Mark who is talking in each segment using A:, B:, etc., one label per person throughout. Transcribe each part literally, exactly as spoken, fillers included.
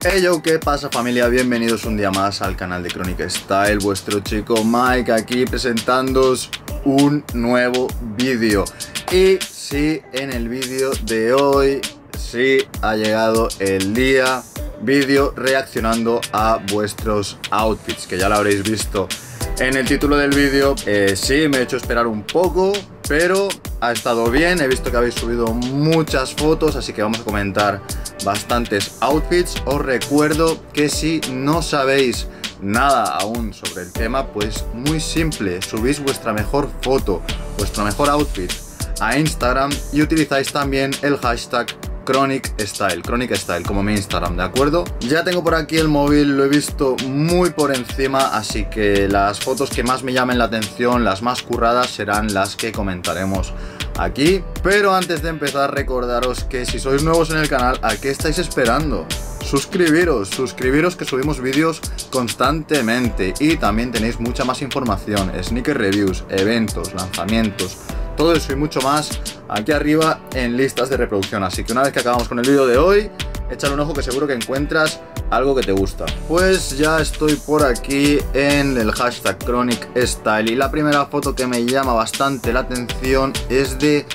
A: Hey yo, ¿qué pasa familia? Bienvenidos un día más al canal de Chronic Style, vuestro chico Mike aquí presentándoos un nuevo vídeo. Y sí, en el vídeo de hoy, sí ha llegado el día, vídeo reaccionando a vuestros outfits, que ya lo habréis visto en el título del vídeo. eh, Sí, me he hecho esperar un poco, pero ha estado bien. He visto que habéis subido muchas fotos, así que vamos a comentar bastantes outfits. Os recuerdo que si no sabéis nada aún sobre el tema, pues muy simple, subís vuestra mejor foto, vuestro mejor outfit a Instagram y utilizáis también el hashtag Chronic Style, Chronic Style como mi Instagram, ¿de acuerdo? Ya tengo por aquí el móvil, lo he visto muy por encima, así que las fotos que más me llamen la atención, las más curradas, serán las que comentaremos aquí. Pero antes de empezar, recordaros que si sois nuevos en el canal, ¿a qué estáis esperando? Suscribiros, suscribiros que subimos vídeos constantemente y también tenéis mucha más información, sneaker reviews, eventos, lanzamientos, todo eso y mucho más aquí arriba en listas de reproducción. Así que una vez que acabamos con el vídeo de hoy, échale un ojo que seguro que encuentras algo que te gusta. Pues ya estoy por aquí en el hashtag Chronic Style y la primera foto que me llama bastante la atención es de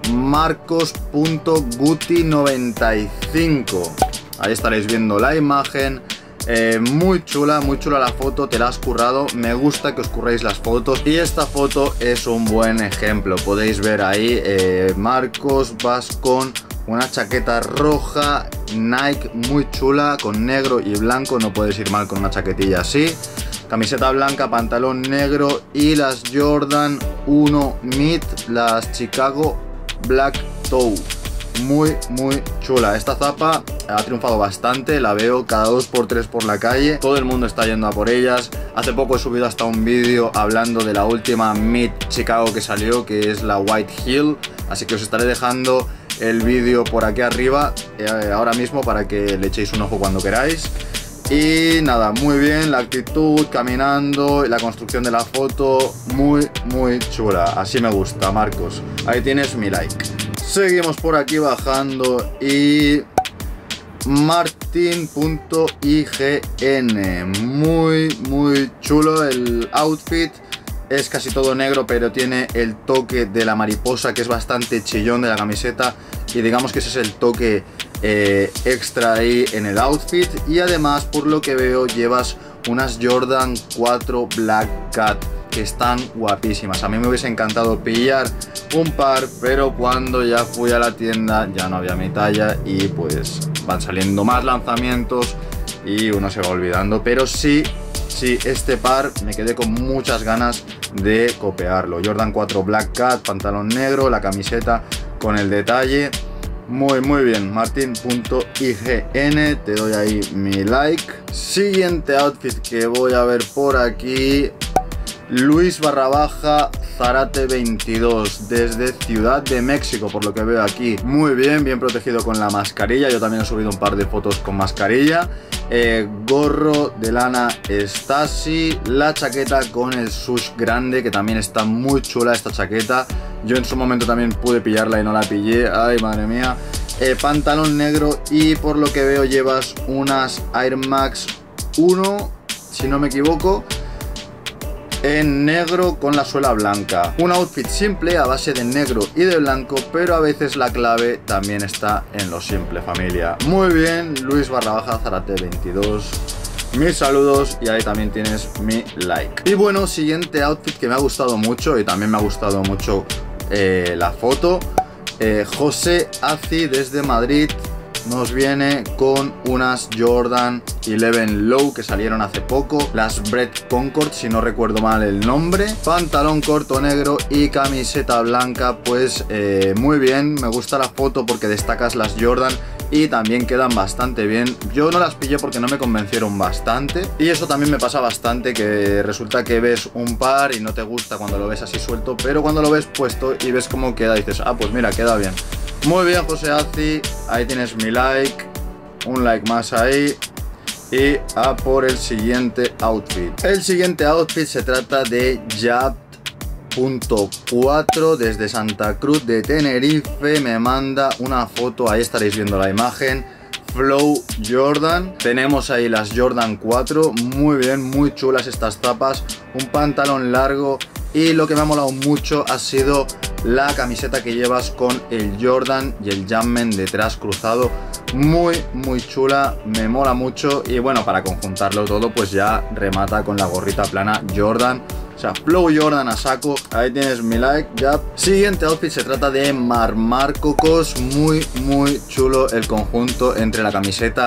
A: Marcos punto guti noventa y cinco. Ahí estaréis viendo la imagen. Eh, muy chula, muy chula la foto, te la has currado, me gusta que os curréis las fotos y esta foto es un buen ejemplo. Podéis ver ahí, eh, Marcos, vas con una chaqueta roja Nike muy chula, con negro y blanco, no puedes ir mal con una chaquetilla así. Camiseta blanca, pantalón negro y las Jordan uno Mid, las Chicago Black Toe. Muy muy chula, esta zapa ha triunfado bastante, la veo cada dos por tres por la calle, todo el mundo está yendo a por ellas. Hace poco he subido hasta un vídeo hablando de la última Mid Chicago que salió, que es la White Hill, así que os estaré dejando el vídeo por aquí arriba eh, ahora mismo para que le echéis un ojo cuando queráis. Y nada, muy bien, la actitud, caminando, la construcción de la foto, muy muy chula, así me gusta, Marcos, ahí tienes mi like. Seguimos por aquí bajando y Martin punto ign, muy muy chulo el outfit, es casi todo negro pero tiene el toque de la mariposa que es bastante chillón de la camiseta y digamos que ese es el toque eh, extra ahí en el outfit. Y además, por lo que veo, llevas unas Jordan cuatro Black Cat que están guapísimas. A mí me hubiese encantado pillar un par, pero cuando ya fui a la tienda ya no había mi talla y pues van saliendo más lanzamientos y uno se va olvidando. Pero sí, sí, este par me quedé con muchas ganas de copiarlo. Jordan cuatro Black Cat, pantalón negro, la camiseta con el detalle. Muy muy bien, Martin punto ign, te doy ahí mi like. Siguiente outfit que voy a ver por aquí, Luis barra baja Zarate veintidós desde Ciudad de México, por lo que veo aquí. Muy bien, bien protegido con la mascarilla. Yo también he subido un par de fotos con mascarilla. eh, Gorro de lana Stasi, la chaqueta con el sush grande, que también está muy chula esta chaqueta. Yo en su momento también pude pillarla y no la pillé, ay madre mía. eh, Pantalón negro y por lo que veo llevas unas Air Max uno, si no me equivoco, en negro con la suela blanca. Un outfit simple a base de negro y de blanco, pero a veces la clave también está en lo simple, familia. Muy bien, Luis barra baja Zarate veintidós, mis saludos y ahí también tienes mi like. Y bueno, siguiente outfit que me ha gustado mucho y también me ha gustado mucho eh, la foto, eh, José Azi desde Madrid nos viene con unas Jordan once Low que salieron hace poco, las Bread Concord si no recuerdo mal el nombre, pantalón corto negro y camiseta blanca. Pues eh, muy bien, me gusta la foto porque destacas las Jordan y también quedan bastante bien. Yo no las pillé porque no me convencieron bastante y eso también me pasa bastante, que resulta que ves un par y no te gusta cuando lo ves así suelto, pero cuando lo ves puesto y ves cómo queda dices, ah pues mira, queda bien. Muy bien, José Azi, ahí tienes mi like, un like más ahí y a por el siguiente outfit. El siguiente outfit se trata de Jab punto cuatro desde Santa Cruz de Tenerife, me manda una foto, ahí estaréis viendo la imagen, Flow Jordan. Tenemos ahí las Jordan cuatro, muy bien, muy chulas estas zapas, un pantalón largo y lo que me ha molado mucho ha sido la camiseta que llevas con el Jordan y el Jumpman detrás cruzado, muy muy chula, me mola mucho y bueno, para conjuntarlo todo pues ya remata con la gorrita plana Jordan. O sea, Flow Jordan a saco, ahí tienes mi like, ya. Siguiente outfit se trata de Marc Márquez, muy muy chulo el conjunto entre la camiseta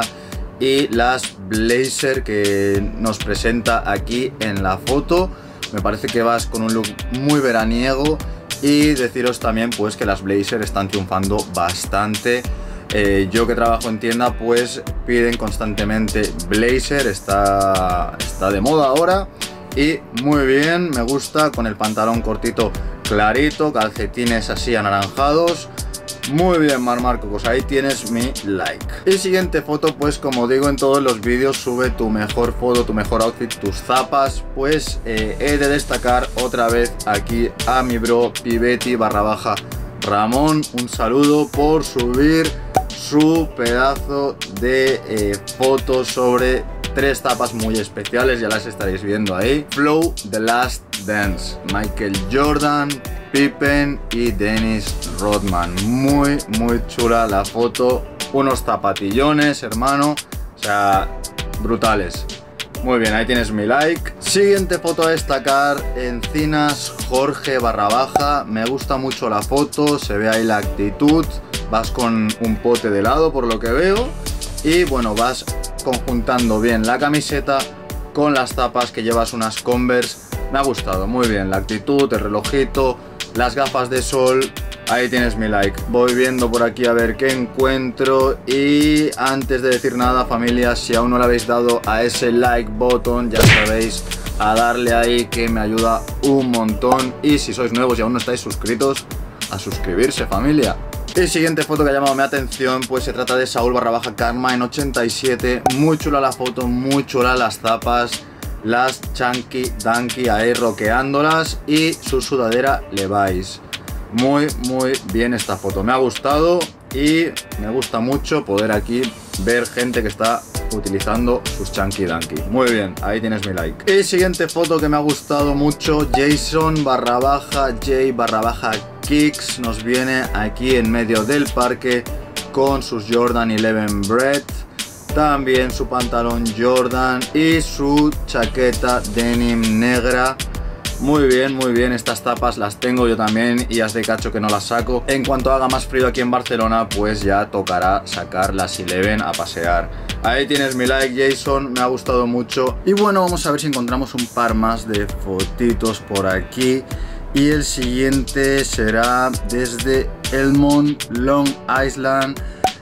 A: y las blazer que nos presenta aquí en la foto. Me parece que vas con un look muy veraniego y deciros también pues que las blazer están triunfando bastante. Eh, yo que trabajo en tienda pues piden constantemente blazer, está, está de moda ahora. Y muy bien, me gusta, con el pantalón cortito clarito, calcetines así anaranjados. Muy bien, Marc Márquez, ahí tienes mi like. Y siguiente foto, pues como digo en todos los vídeos, sube tu mejor foto, tu mejor outfit, tus zapas. Pues eh, he de destacar otra vez aquí a mi bro Pibetti barra baja Ramón. Un saludo por subir su pedazo de eh, fotos sobre tres tapas muy especiales, ya las estaréis viendo ahí. Flow The Last Dance, Michael Jordan, Pippen y Dennis Rodman. Muy muy chula la foto, unos zapatillones, hermano, o sea, brutales. Muy bien, ahí tienes mi like. Siguiente foto a destacar, Encinas Jorge barra baja. Me gusta mucho la foto, se ve ahí la actitud. Vas con un pote de helado por lo que veo. Y bueno, vas conjuntando bien la camiseta con las zapas que llevas unas Converse. Me ha gustado, muy bien, la actitud, el relojito, las gafas de sol. Ahí tienes mi like. Voy viendo por aquí a ver qué encuentro. Y antes de decir nada, familia, si aún no le habéis dado a ese like button, ya sabéis, a darle ahí que me ayuda un montón. Y si sois nuevos y aún no estáis suscritos, a suscribirse, familia. Y siguiente foto que ha llamado mi atención, pues se trata de Saúl barra baja Karma en ochenta y siete. Muy chula la foto, muy chula las zapas, las Chunky Dunky ahí roqueándolas y su sudadera Levi's. Muy muy bien esta foto, me ha gustado y me gusta mucho poder aquí ver gente que está utilizando sus Chunky Dunky. Muy bien, ahí tienes mi like. Y siguiente foto que me ha gustado mucho, Jason barra baja J barra baja Kicks nos viene aquí en medio del parque con sus Jordan once Bread, también su pantalón Jordan y su chaqueta denim negra. Muy bien, muy bien, estas tapas las tengo yo también y haz de cacho que no las saco. En cuanto haga más frío aquí en Barcelona, pues ya tocará sacar las once a pasear. Ahí tienes mi like, Jason, me ha gustado mucho. Y bueno, vamos a ver si encontramos un par más de fotitos por aquí. Y el siguiente será desde Elmont, Long Island,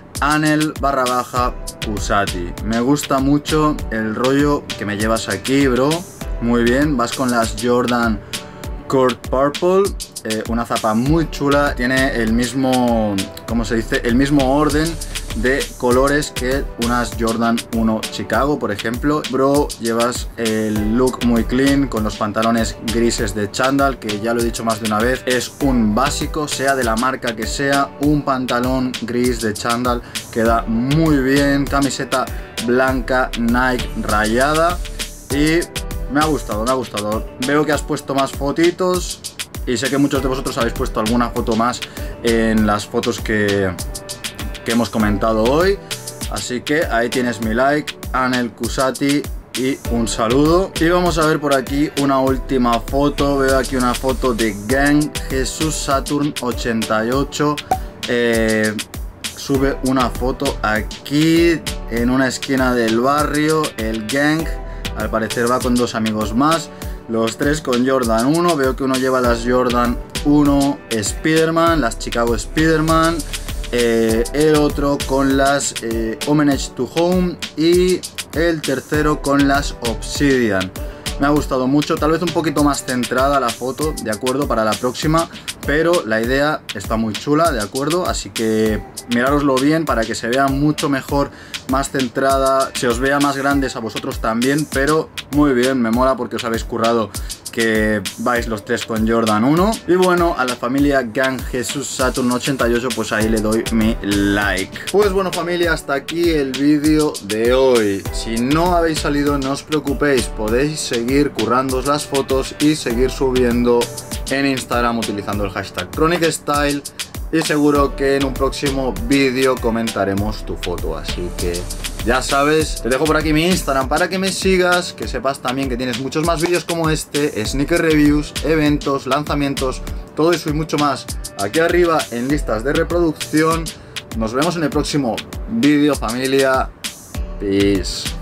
A: Anel barra baja Cusati. Me gusta mucho el rollo que me llevas aquí, bro. Muy bien, vas con las Jordan Court Purple, eh, una zapa muy chula. Tiene el mismo, ¿cómo se dice? El mismo orden de colores que unas Jordan uno Chicago, por ejemplo. Bro, llevas el look muy clean con los pantalones grises de chándal, que ya lo he dicho más de una vez, es un básico, sea de la marca que sea, un pantalón gris de chándal queda muy bien. Camiseta blanca Nike rayada y me ha gustado, me ha gustado. Veo que has puesto más fotitos y sé que muchos de vosotros habéis puesto alguna foto más en las fotos que que hemos comentado hoy, así que ahí tienes mi like, Anel Cusati, y un saludo. Y vamos a ver por aquí una última foto. Veo aquí una foto de Gang Jesús Saturn ochenta y ocho. eh, sube una foto aquí en una esquina del barrio. El Gang al parecer va con dos amigos más, los tres con Jordan uno. Veo que uno lleva las Jordan uno Spiderman, las Chicago Spiderman. Eh, el otro con las eh, Homage to Home y el tercero con las Obsidian. Me ha gustado mucho, tal vez un poquito más centrada la foto, de acuerdo, para la próxima, pero la idea está muy chula, de acuerdo, así que mirároslo bien para que se vea mucho mejor, más centrada, se os vea más grandes a vosotros también, pero muy bien, me mola porque os habéis currado que vais los tres con Jordan uno. Y bueno, a la familia Gang Jesús Saturn ochenta y ocho, pues ahí le doy mi like. Pues bueno familia, hasta aquí el vídeo de hoy. Si no habéis salido, no os preocupéis, podéis seguir currándoos las fotos y seguir subiendo en Instagram utilizando el hashtag ChronicStyle. Y seguro que en un próximo vídeo comentaremos tu foto, así que ya sabes, te dejo por aquí mi Instagram para que me sigas, que sepas también que tienes muchos más vídeos como este, sneaker reviews, eventos, lanzamientos, todo eso y mucho más aquí arriba en listas de reproducción. Nos vemos en el próximo vídeo familia, peace.